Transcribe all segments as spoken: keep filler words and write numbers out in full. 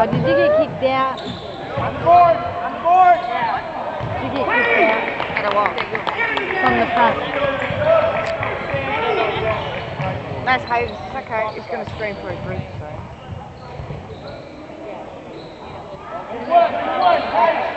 Oh, did you get kicked out? On the board! On the board! Did you get kicked out? At a wall. From the front. That's Hayes. It's okay. He's going to scream for a group, so. Good work, good work, Hayes!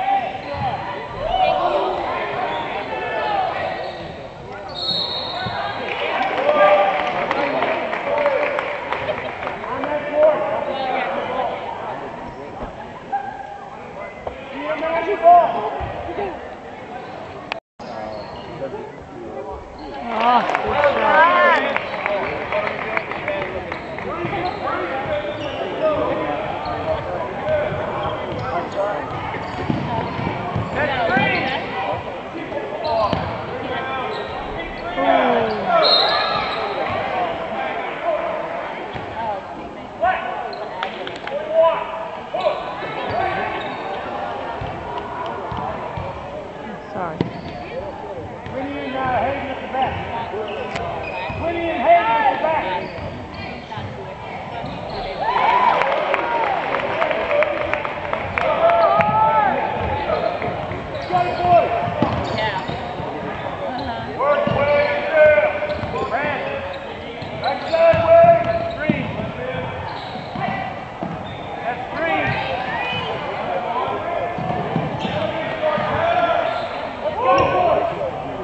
Sorry. Winnie and uh, Hayden at the back. Winnie and Hayden at the back. Got it, boys. Yeah. Work, William. Yeah. Brad. Backside, William. Three. That's three. Let's go, boys.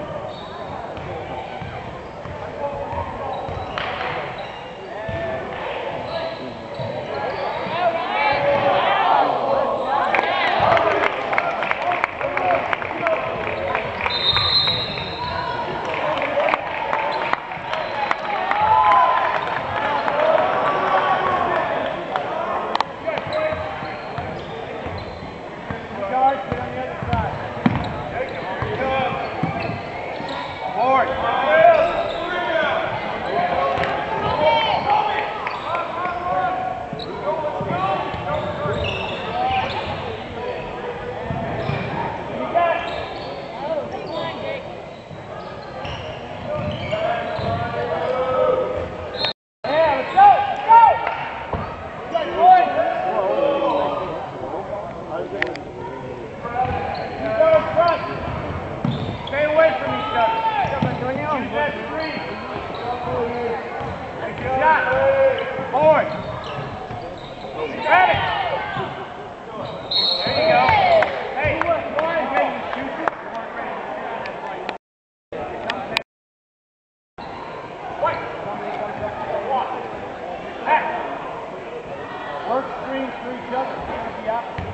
Work screens for each other. The opposite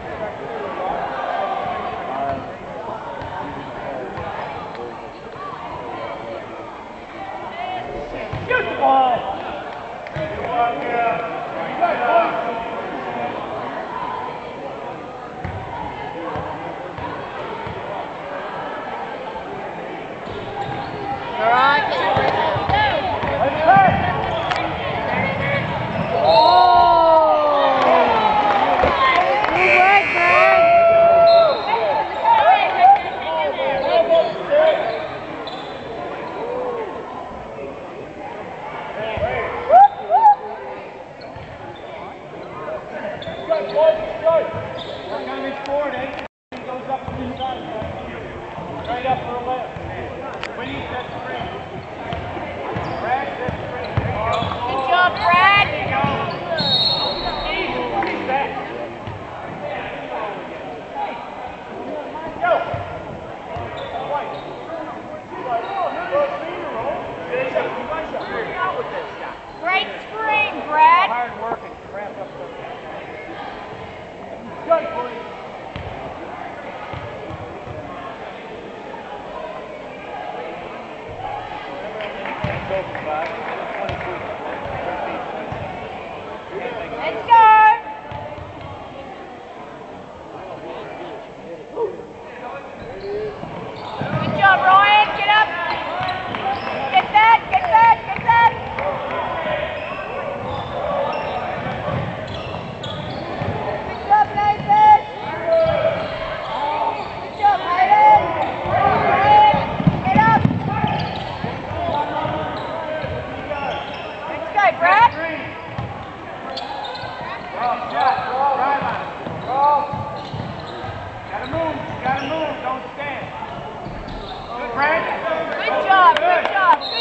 Shoot the ball! Good luck, yeah. You guys, All right, get your breath out. Frank. Good job, good job.